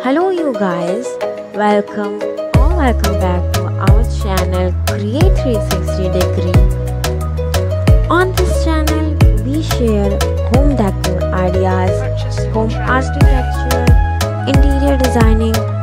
Hello you guys, welcome back to our channel Create 360 Degree. On this channel we share home decor ideas, home architecture, interior designing